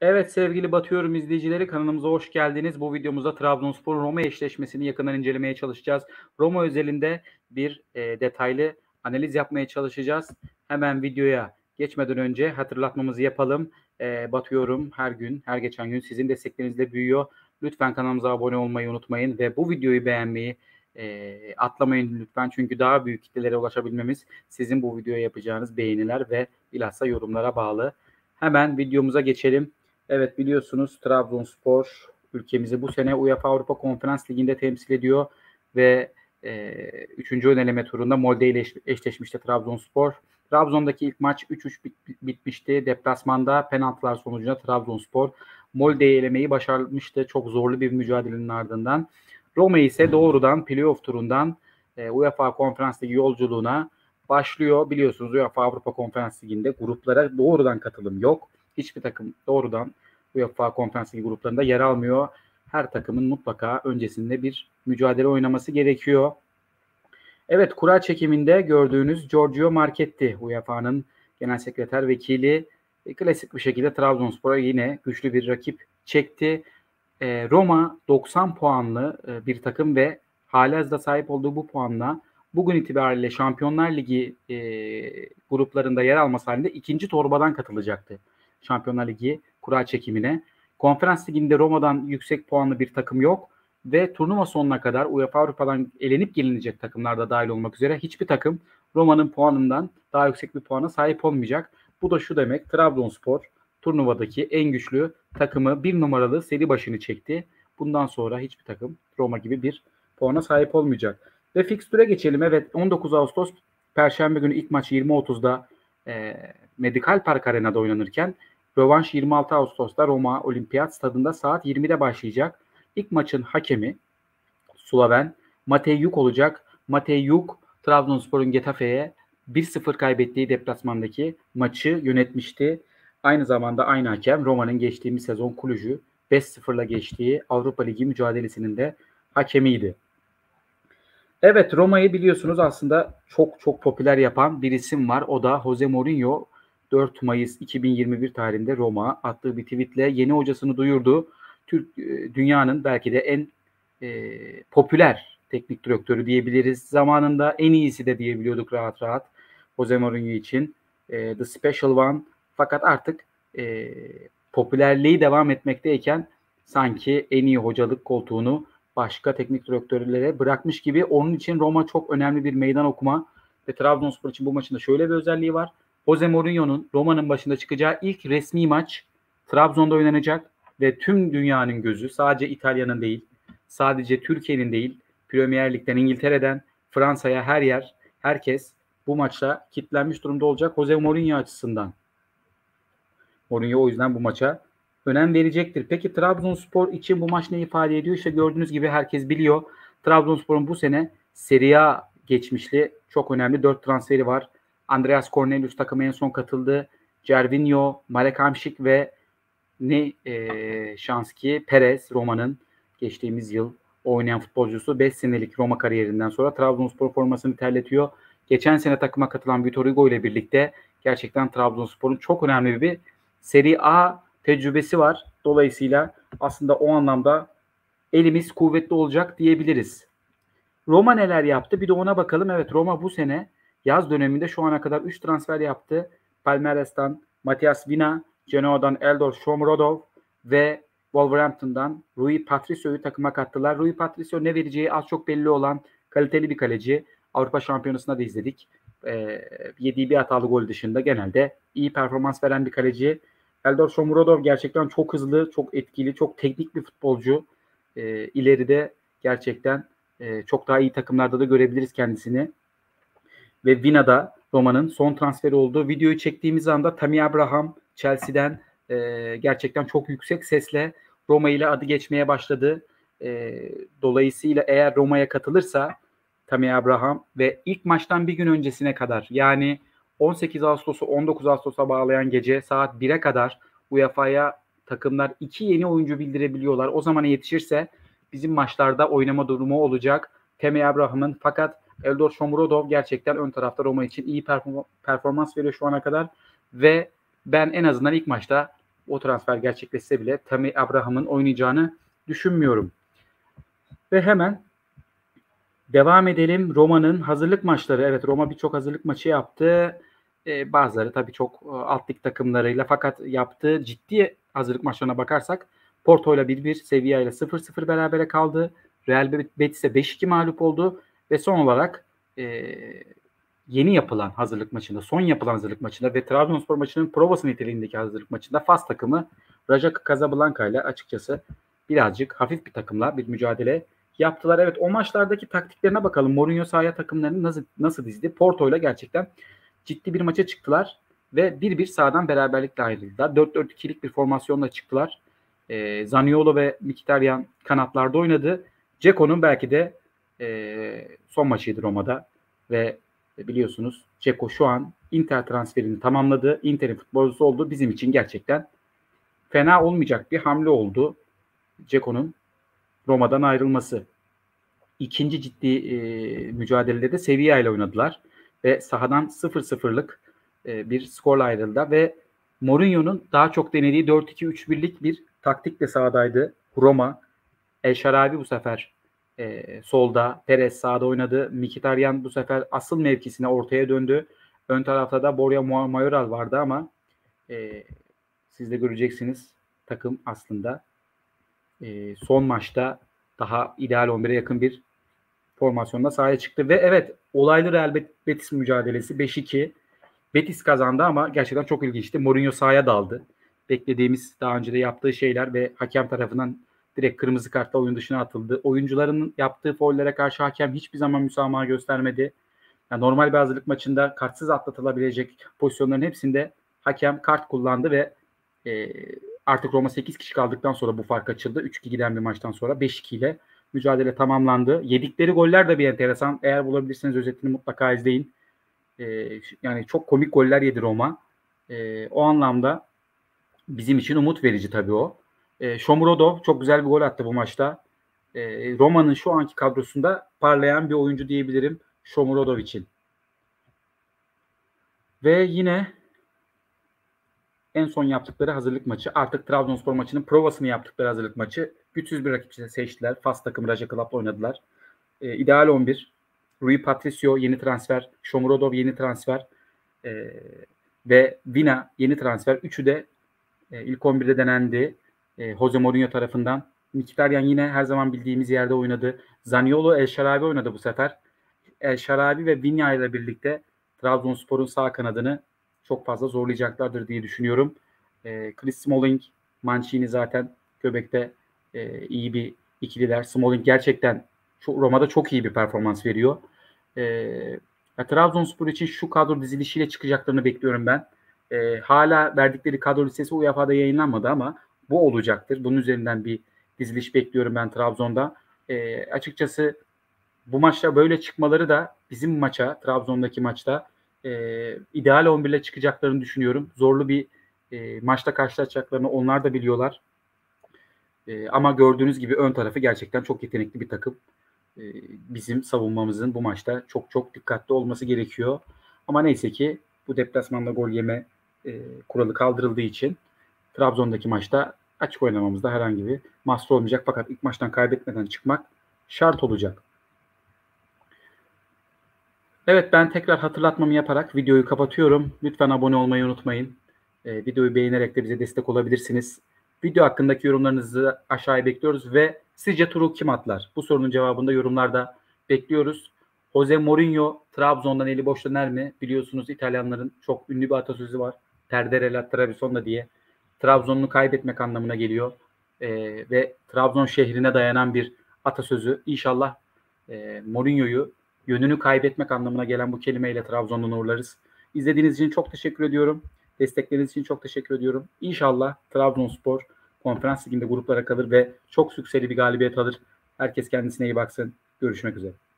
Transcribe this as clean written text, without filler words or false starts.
Evet sevgili Batıyorum izleyicileri kanalımıza hoş geldiniz. Bu videomuzda Trabzonspor-Roma eşleşmesini yakından incelemeye çalışacağız. Roma özelinde bir detaylı analiz yapmaya çalışacağız. Hemen videoya geçmeden önce hatırlatmamızı yapalım. Batıyorum her gün, her geçen gün sizin desteklerinizle büyüyor. Lütfen kanalımıza abone olmayı unutmayın ve bu videoyu beğenmeyi atlamayın lütfen. Çünkü daha büyük kitlelere ulaşabilmemiz sizin bu videoya yapacağınız beğeniler ve bilhassa yorumlara bağlı. Hemen videomuza geçelim. Evet biliyorsunuz Trabzonspor ülkemizi bu sene UEFA Avrupa Konferans Ligi'nde temsil ediyor ve 3. ön eleme turunda Molde ile eşleşmişti Trabzonspor. Trabzon'daki ilk maç 3-3 bitmişti. Deplasmanda penaltılar sonucunda Trabzonspor Molde'yi elemeyi başarmıştı. Çok zorlu bir mücadelenin ardından. Roma ise doğrudan playoff turundan UEFA Konferans Ligi yolculuğuna başlıyor. Biliyorsunuz UEFA Avrupa Konferans Ligi'nde gruplara doğrudan katılım yok. Hiçbir takım doğrudan UEFA Konferans Ligi gruplarında yer almıyor. Her takımın mutlaka öncesinde bir mücadele oynaması gerekiyor. Evet, kura çekiminde gördüğünüz Giorgio Marchetti, UEFA'nın genel sekreter vekili, klasik bir şekilde Trabzonspor'a yine güçlü bir rakip çekti. Roma 90 puanlı bir takım ve halihazırda sahip olduğu bu puanla bugün itibariyle Şampiyonlar Ligi gruplarında yer alması halinde ikinci torbadan katılacaktı Şampiyonlar Ligi kura çekimine. Konferans Ligi'nde Roma'dan yüksek puanlı bir takım yok ve turnuva sonuna kadar UEFA Avrupa'dan elenip gelinecek takımlar da dahil olmak üzere hiçbir takım Roma'nın puanından daha yüksek bir puana sahip olmayacak. Bu da şu demek: Trabzonspor turnuvadaki en güçlü takımı bir numaralı seri başını çekti. Bundan sonra hiçbir takım Roma gibi bir puana sahip olmayacak. Ve fikstüre geçelim. Evet, 19 Ağustos Perşembe günü ilk maç 20.30'da Medical Park Arena'da oynanırken rövanş 26 Ağustos'ta Roma Olimpiyat Stadında saat 20'de başlayacak. İlk maçın hakemi Slaven Matej Yuk olacak. Matej Yuk Trabzonspor'un Getafe'ye 1-0 kaybettiği deplasmandaki maçı yönetmişti. Aynı zamanda aynı hakem Roma'nın geçtiğimiz sezon Kulücü 5-0'la geçtiği Avrupa Ligi mücadelesinin de hakemiydi. Evet, Roma'yı biliyorsunuz aslında çok çok popüler yapan bir isim var. O da Jose Mourinho. 4 Mayıs 2021 tarihinde Roma attığı bir tweetle yeni hocasını duyurdu. Dünyanın belki de en popüler teknik direktörü diyebiliriz. Zamanında en iyisi de diyebiliyorduk rahat rahat Jose Mourinho için. The Special One. Fakat artık popülerliği devam etmekteyken sanki en iyi hocalık koltuğunu başka teknik direktörlere bırakmış gibi. Onun için Roma çok önemli bir meydan okuma ve Trabzonspor için bu maçın da şöyle bir özelliği var. Jose Mourinho'nun Roma'nın başında çıkacağı ilk resmi maç Trabzon'da oynanacak ve tüm dünyanın gözü, sadece İtalya'nın değil, sadece Türkiye'nin değil, Premier Lig'den, İngiltere'den, Fransa'ya her yer, herkes bu maçla kilitlenmiş durumda olacak Jose Mourinho açısından. Mourinho o yüzden bu maça önem verecektir. Peki Trabzonspor için bu maç ne ifade ediyor? İşte gördüğünüz gibi herkes biliyor. Trabzonspor'un bu sene Serie A geçmişli çok önemli 4 transferi var. Andreas Cornelius takıma en son katıldı. Gervinho, Marek Hamšík ve ne şans ki Perez, Roma'nın geçtiğimiz yıl oynayan futbolcusu 5 senelik Roma kariyerinden sonra Trabzonspor formasını terletiyor. Geçen sene takıma katılan Vitor Hugo ile birlikte gerçekten Trabzonspor'un çok önemli bir Serie A tecrübesi var. Dolayısıyla aslında o anlamda elimiz kuvvetli olacak diyebiliriz. Roma neler yaptı? Bir de ona bakalım. Evet, Roma bu sene yaz döneminde şu ana kadar 3 transfer yaptı. Palmeiras'tan Matias Vina, Genoa'dan Eldor Shomurodov ve Wolverhampton'dan Rui Patricio'yu takıma kattılar. Rui Patricio ne vereceği az çok belli olan kaliteli bir kaleci. Avrupa Şampiyonası'nda da izledik. Yediği bir hatalı gol dışında genelde iyi performans veren bir kaleci. Eldor Shomurodov gerçekten çok hızlı, çok etkili, çok teknik bir futbolcu. İleride gerçekten çok daha iyi takımlarda da görebiliriz kendisini. Ve Vina'da Roma'nın son transferi olduğu videoyu çektiğimiz anda Tammy Abraham Chelsea'den gerçekten çok yüksek sesle Roma ile adı geçmeye başladı. Dolayısıyla eğer Roma'ya katılırsa Tammy Abraham ve ilk maçtan bir gün öncesine kadar, yani 18 Ağustos'u 19 Ağustos'a bağlayan gece saat 1'e kadar UEFA'ya takımlar 2 yeni oyuncu bildirebiliyorlar. O zamana yetişirse bizim maçlarda oynama durumu olacak Tammy Abraham'ın. Fakat Eldor Shomurodov gerçekten ön tarafta Roma için iyi performans veriyor şu ana kadar ve ben en azından ilk maçta o transfer gerçekleşse bile Tammy Abraham'ın oynayacağını düşünmüyorum. Ve hemen devam edelim. Roma'nın hazırlık maçları. Evet, Roma birçok hazırlık maçı yaptı. Bazıları tabii çok alt lig takımlarıyla, fakat yaptığı ciddi hazırlık maçlarına bakarsak Porto ile 1-1, Sevilla ile 0-0 berabere kaldı. Real Betis'e 5-2 mağlup oldu ve son olarak yeni yapılan hazırlık maçında, son yapılan hazırlık maçında ve Trabzonspor maçının provası niteliğindeki hazırlık maçında Fas takımı Raja Casablanca ile açıkçası birazcık hafif bir takımla bir mücadele yaptılar. Evet, o maçlardaki taktiklerine bakalım. Mourinho sahaya takımlarını nasıl dizdi? Porto ile gerçekten ciddi bir maça çıktılar ve 1-1 sahadan beraberlikle ayrıldılar. 4-4-2'lik bir formasyonla çıktılar. Zaniolo ve Mkhitaryan kanatlarda oynadı. Dzeko'nun belki de son maçıydı Roma'da ve biliyorsunuz Dzeko şu an Inter transferini tamamladı. Inter'in futbolcusu oldu. Bizim için gerçekten fena olmayacak bir hamle oldu Dzeko'nun Roma'dan ayrılması. İkinci ciddi mücadelede de Sevilla ile oynadılar ve sahadan 0-0'lık bir skorla ayrıldı ve Mourinho'nun daha çok denediği 4-2-3-1'lik bir taktikle sahadaydı Roma. El Şarabi bu sefer solda, Perez sağda oynadı. Mkhitaryan bu sefer asıl mevkisine ortaya döndü. Ön tarafta da Borja Mayoral vardı ama siz de göreceksiniz takım aslında son maçta daha ideal 11'e yakın bir formasyonda sahaya çıktı. Ve evet, olaylı Real Betis mücadelesi 5-2. Betis kazandı ama gerçekten çok ilginçti. Mourinho sahaya daldı. Beklediğimiz, daha önce de yaptığı şeyler ve hakem tarafından direkt kırmızı kartla oyun dışına atıldı. Oyuncuların yaptığı faullere karşı hakem hiçbir zaman müsamaha göstermedi. Yani normal bir hazırlık maçında kartsız atlatılabilecek pozisyonların hepsinde hakem kart kullandı ve artık Roma 8 kişi kaldıktan sonra bu fark açıldı. 3-2 giden bir maçtan sonra 5-2 ile mücadele tamamlandı. Yedikleri goller de bir enteresan. Eğer bulabilirseniz özetini mutlaka izleyin. Yani çok komik goller yedi Roma. O anlamda bizim için umut verici tabii o. Shomurodov çok güzel bir gol attı bu maçta. Roma'nın şu anki kadrosunda parlayan bir oyuncu diyebilirim Shomurodov için. Ve yine en son yaptıkları hazırlık maçı, artık Trabzonspor maçının provasını yaptıkları hazırlık maçı. Güçsüz bir rakip seçtiler. Fas takımı Raja Club'la oynadılar. İdeal 11. Rui Patricio yeni transfer. Shomurodov yeni transfer. Ve Vina yeni transfer. Üçü de ilk 11'de denendi. Jose Mourinho tarafından. Mkhitaryan yine her zaman bildiğimiz yerde oynadı. Zaniolo, El Şarabi oynadı bu sefer. El Şarabi ve Vinya ile birlikte Trabzonspor'un sağ kanadını çok fazla zorlayacaklardır diye düşünüyorum. Chris Smalling, Mancini zaten göbekte iyi bir ikililer. Smalling gerçekten Roma'da çok iyi bir performans veriyor. Trabzonspor için şu kadro dizilişiyle çıkacaklarını bekliyorum ben. Hala verdikleri kadro listesi UEFA'da yayınlanmadı ama bu olacaktır. Bunun üzerinden bir diziliş bekliyorum ben Trabzon'da. Açıkçası bu maçta böyle çıkmaları da bizim maça, Trabzon'daki maçta ideal 11 ile çıkacaklarını düşünüyorum. Zorlu bir maçta karşılaşacaklarını onlar da biliyorlar. Ama gördüğünüz gibi ön tarafı gerçekten çok yetenekli bir takım. Bizim savunmamızın bu maçta çok çok dikkatli olması gerekiyor. Ama neyse ki bu deplasmanda gol yeme kuralı kaldırıldığı için Trabzon'daki maçta açık oynamamızda herhangi bir mahsur olmayacak. Fakat ilk maçtan kaybetmeden çıkmak şart olacak. Evet, ben tekrar hatırlatmamı yaparak videoyu kapatıyorum. Lütfen abone olmayı unutmayın. Videoyu beğenerek de bize destek olabilirsiniz. Video hakkındaki yorumlarınızı aşağıya bekliyoruz ve sizce turu kim atlar? Bu sorunun cevabını da yorumlarda bekliyoruz. Jose Mourinho Trabzon'dan eli boş döner mi? Biliyorsunuz İtalyanların çok ünlü bir atasözü var. Perdere la Trebisonda diye. Trabzon'u kaybetmek anlamına geliyor. Ve Trabzon şehrine dayanan bir atasözü. İnşallah Mourinho'yu yönünü kaybetmek anlamına gelen bu kelimeyle Trabzon'dan uğurlarız. İzlediğiniz için çok teşekkür ediyorum. Destekleriniz için çok teşekkür ediyorum. İnşallah Trabzonspor Konferans Ligi'nde gruplara kalır ve çok sükseli bir galibiyet alır. Herkes kendisine iyi baksın. Görüşmek üzere.